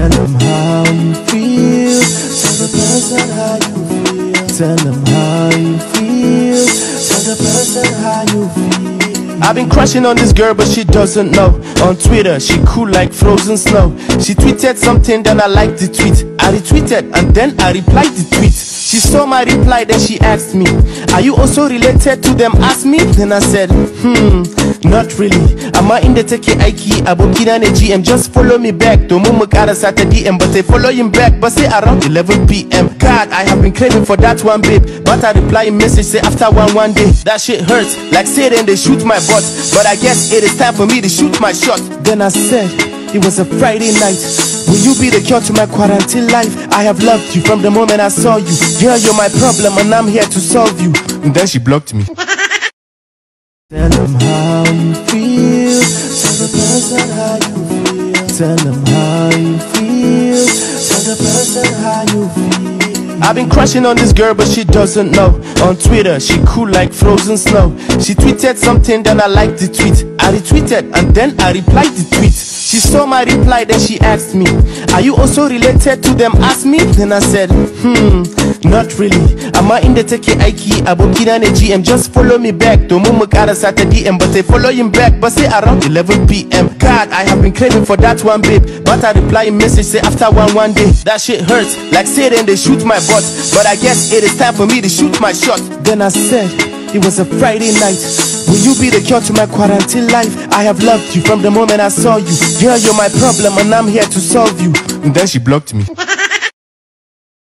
Tell them how you feel. Tell the person how you feel. Tell them how you feel. Tell the person how you feel. I've been crushing on this girl, but she doesn't know. On Twitter, she cool like frozen snow. She tweeted something, then I liked the tweet. I retweeted, and then I replied the tweet. She saw my reply, then she asked me, are you also related to them? Ask me. Then I said, not really. I'm in the take aiki, abokina ne GM. Just follow me back. Don't move kara sata DM, but they follow him back. But say around 11 PM. God, I have been craving for that one, babe. But I reply in message, say after one day. That shit hurts, like say then they shoot my butt. But I guess it is time for me to shoot my shot. Then I said, it was a Friday night. Will you be the cure to my quarantine life? I have loved you from the moment I saw you. Girl, you're my problem and I'm here to solve you. And then she blocked me. Tell them how you feel. Tell the person how you feel. Tell them how you feel. Tell the person how you feel. I've been crushing on this girl, but she doesn't know. On Twitter, she cool like frozen snow. She tweeted something, then I liked the tweet. I retweeted, and then I replied the tweet. She saw my reply, then she asked me, are you also related to them? Ask me. Then I said, not really. I'm in the take aiki, abokina ne GM. Just follow me back. Don't move kara sata DM, but they follow him back. But say around 11 PM. God, I have been craving for that one, babe. But I reply in message, say after one day. That shit hurts, like say then they shoot my butt. But I guess it is time for me to shoot my shot. Then I said, it was a Friday night. Will you be the cure to my quarantine life? I have loved you from the moment I saw you. Girl, you're my problem and I'm here to solve you. And then she blocked me.